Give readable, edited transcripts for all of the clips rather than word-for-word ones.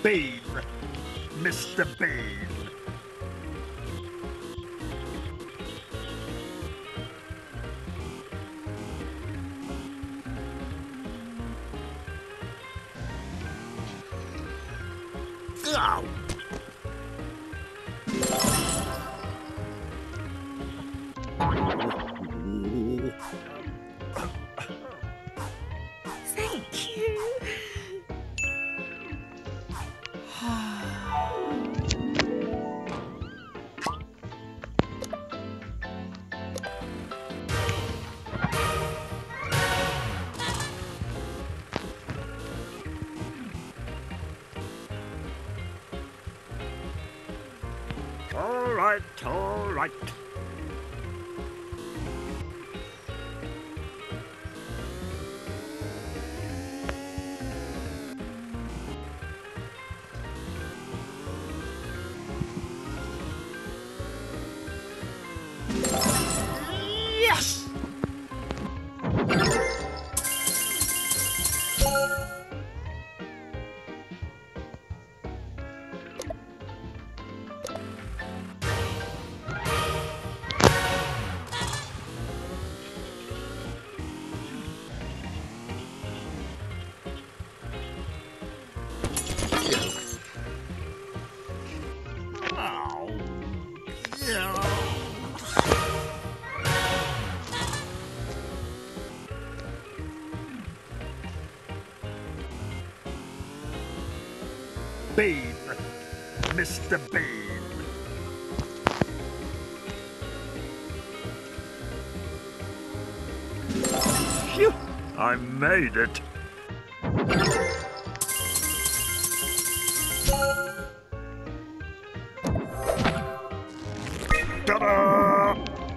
Bean, Mr. Bean. Ow! Thank you. All right, all right. Yes! Ow. Yeah. Bean, Mr. Bean. Phew! I made it. Ta-da!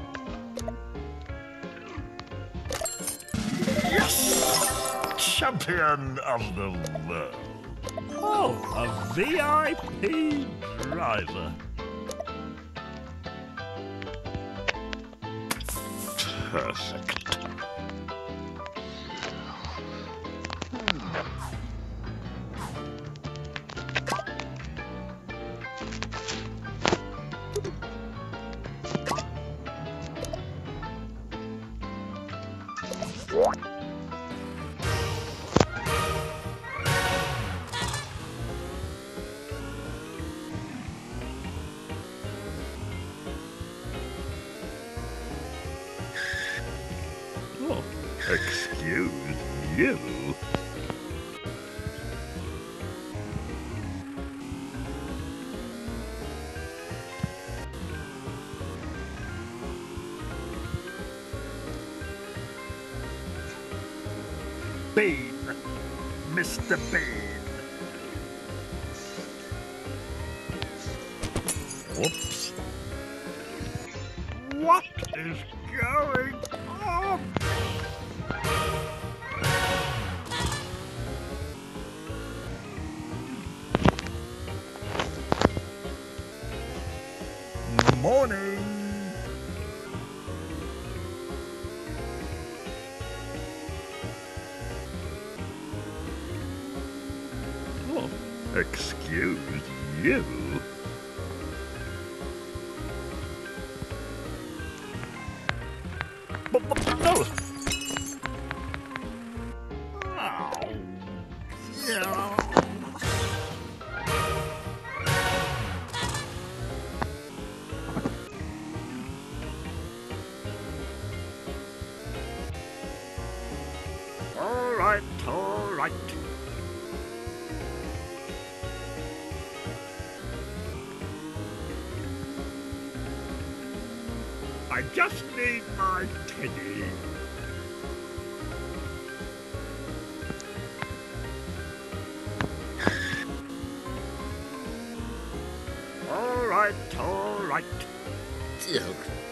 Yes! Champion of the world. Oh, a VIP driver. Perfect. Oh, excuse you. Bean, Mr. Bean. Whoops. What is going on? Morning. Oh, excuse you. But no. Ow. Yeah. All right, all right. I just need my teddy. All right, all right. Ugh.